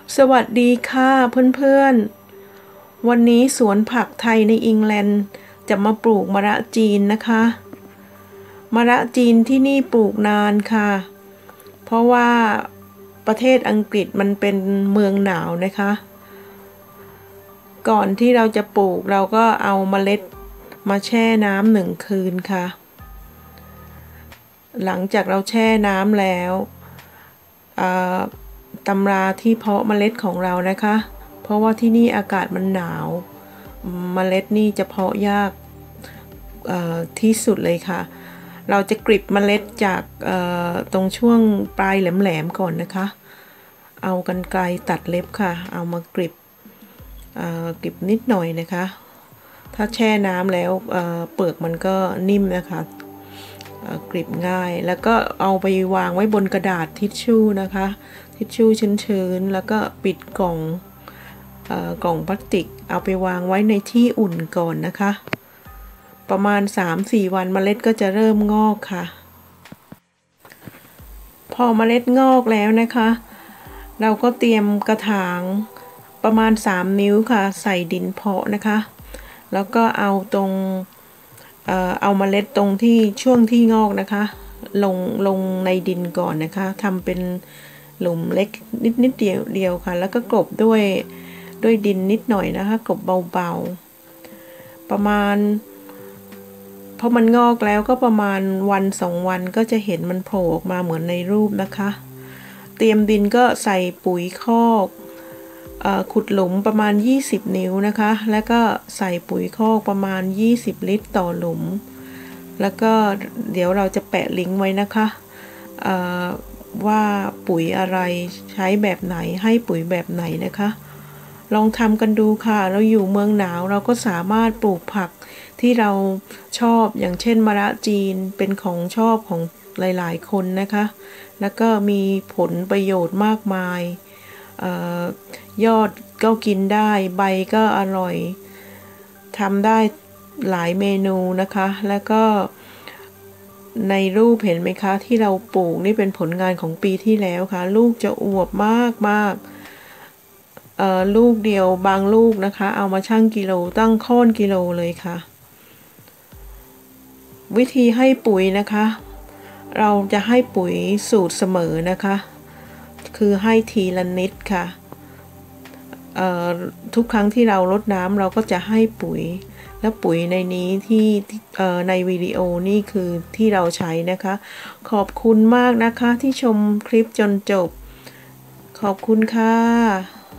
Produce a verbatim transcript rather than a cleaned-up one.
สวัสดีค่ะเพื่อนๆวันนี้สวนผักไทยในอังกฤษจะมาปลูกมะระจีนนะคะมะระจีนที่นี่ปลูกนานค่ะเพราะว่าประเทศอังกฤษมันเป็นเมืองหนาวนะคะก่อนที่เราจะปลูกเราก็เอาเมล็ดมาแช่น้ำหนึ่งคืนค่ะหลังจากเราแช่น้ำแล้วตำราที่เพาะเมล็ดของเรานะคะเพราะว่าที่นี่อากาศมันหนาวเมล็ดนี่จะเพาะยากที่สุดเลยค่ะเราจะกริบเมล็ดจากตรงช่วงปลายแหลมๆก่อนนะคะเอากรรไกรตัดเล็บค่ะเอามากริบกริบนิดหน่อยนะคะถ้าแช่น้ำแล้วเปลือกมันก็นิ่มนะคะกริบง่ายแล้วก็เอาไปวางไว้บนกระดาษทิชชู่นะคะทิชชู่ชื้นๆแล้วก็ปิดกล่องกล่องพลาสติกเอาไปวางไว้ในที่อุ่นก่อนนะคะประมาณ สามถึงสี่ วันเมล็ดก็จะเริ่มงอกค่ะพอเมล็ดงอกแล้วนะคะเราก็เตรียมกระถางประมาณสามนิ้วค่ะใส่ดินเพาะนะคะแล้วก็เอาตรงเอ่อเอาเมล็ดตรงที่ช่วงที่งอกนะคะลงลงในดินก่อนนะคะทำเป็นหลุมเล็กนิดนิดเดียวเดียวค่ะแล้วก็กลบด้วยด้วยดินนิดหน่อยนะคะกลบเบาๆประมาณพอมันงอกแล้วก็ประมาณวันสองวันก็จะเห็นมันโผล่ออกมาเหมือนในรูปนะคะเตรียมดินก็ใส่ปุ๋ยคอกขุดหลุมประมาณยี่สิบนิ้วนะคะแล้วก็ใส่ปุ๋ยคอกประมาณยี่สิบลิตรต่อหลุมแล้วก็เดี๋ยวเราจะแปะลิงก์ไว้นะคะว่าปุ๋ยอะไรใช้แบบไหนให้ปุ๋ยแบบไหนนะคะลองทำกันดูค่ะเราอยู่เมืองหนาวเราก็สามารถปลูกผักที่เราชอบอย่างเช่นมะระจีนเป็นของชอบของหลายๆคนนะคะแล้วก็มีผลประโยชน์มากมายยอดก็กินได้ใบก็อร่อยทำได้หลายเมนูนะคะแล้วก็ในรูปเห็นไหมคะที่เราปลูกนี่เป็นผลงานของปีที่แล้วค่ะลูกจะอวบมากมากลูกเดียวบางลูกนะคะเอามาชั่งกิโลตั้งค่อนกิโลเลยค่ะวิธีให้ปุ๋ยนะคะเราจะให้ปุ๋ยสูตรเสมอนะคะคือให้ทีละนิดค่ะทุกครั้งที่เรารดน้ำเราก็จะให้ปุ๋ยและปุ๋ยในนี้ที่ในวิดีโอนี่คือที่เราใช้นะคะขอบคุณมากนะคะที่ชมคลิปจนจบขอบคุณค่ะ